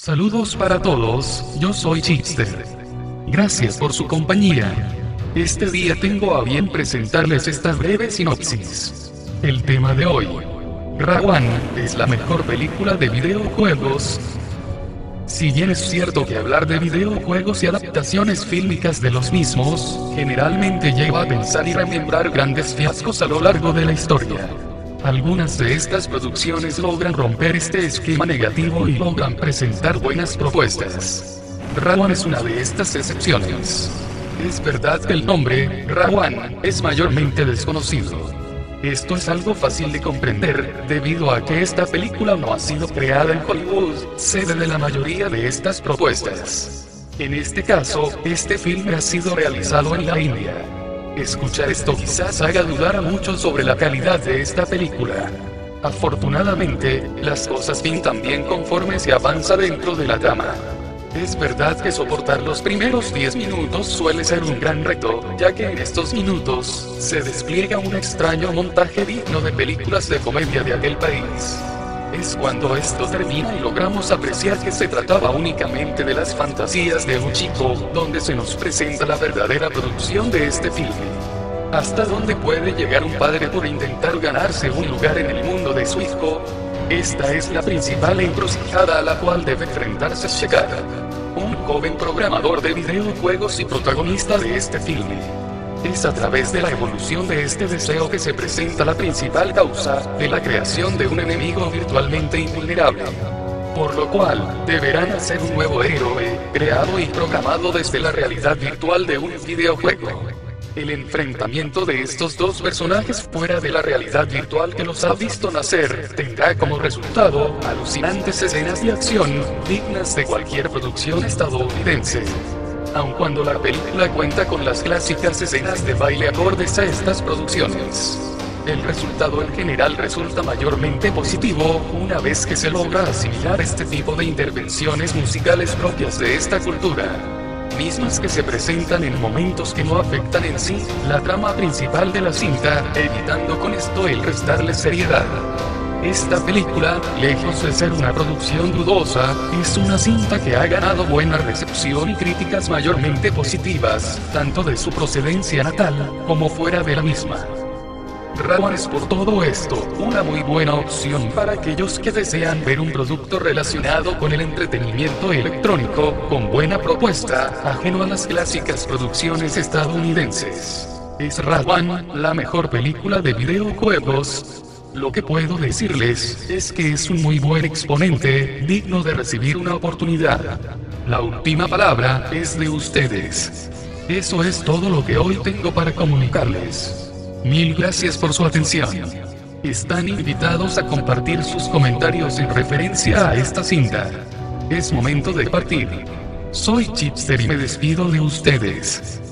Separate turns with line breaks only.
Saludos para todos, yo soy Chipster. Gracias por su compañía. Este día tengo a bien presentarles esta breve sinopsis. El tema de hoy: Rogue One es la mejor película de videojuegos. Si bien es cierto que hablar de videojuegos y adaptaciones fílmicas de los mismos, generalmente lleva a pensar y remembrar grandes fiascos a lo largo de la historia. Algunas de estas producciones logran romper este esquema negativo y logran presentar buenas propuestas. Rogue One es una de estas excepciones. Es verdad que el nombre, Rogue One, es mayormente desconocido. Esto es algo fácil de comprender, debido a que esta película no ha sido creada en Hollywood, sede de la mayoría de estas propuestas. En este caso, este filme ha sido realizado en la India. Escuchar esto quizás haga dudar a muchos sobre la calidad de esta película. Afortunadamente, las cosas pintan bien conforme se avanza dentro de la trama. Es verdad que soportar los primeros 10 minutos suele ser un gran reto, ya que en estos minutos se despliega un extraño montaje digno de películas de comedia de aquel país. Es cuando esto termina y logramos apreciar que se trataba únicamente de las fantasías de un chico, donde se nos presenta la verdadera producción de este filme. ¿Hasta dónde puede llegar un padre por intentar ganarse un lugar en el mundo de su hijo? Esta es la principal encrucijada a la cual debe enfrentarse Shepard, un joven programador de videojuegos y protagonista de este filme. Es a través de la evolución de este deseo que se presenta la principal causa de la creación de un enemigo virtualmente invulnerable. Por lo cual, deberán hacer un nuevo héroe, creado y programado desde la realidad virtual de un videojuego. El enfrentamiento de estos dos personajes fuera de la realidad virtual que los ha visto nacer tendrá como resultado alucinantes escenas de acción dignas de cualquier producción estadounidense. Aun cuando la película cuenta con las clásicas escenas de baile acordes a estas producciones, el resultado en general resulta mayormente positivo una vez que se logra asimilar este tipo de intervenciones musicales propias de esta cultura, mismas que se presentan en momentos que no afectan en sí la trama principal de la cinta, evitando con esto el restarle seriedad. Esta película, lejos de ser una producción dudosa, es una cinta que ha ganado buena recepción y críticas mayormente positivas, tanto de su procedencia natal, como fuera de la misma. Rogue One es por todo esto, una muy buena opción para aquellos que desean ver un producto relacionado con el entretenimiento electrónico, con buena propuesta, ajeno a las clásicas producciones estadounidenses. ¿Es Rogue One la mejor película de videojuegos? Lo que puedo decirles es que es un muy buen exponente, digno de recibir una oportunidad. La última palabra es de ustedes. Eso es todo lo que hoy tengo para comunicarles. Mil gracias por su atención. Están invitados a compartir sus comentarios en referencia a esta cinta. Es momento de partir. Soy Chipster y me despido de ustedes.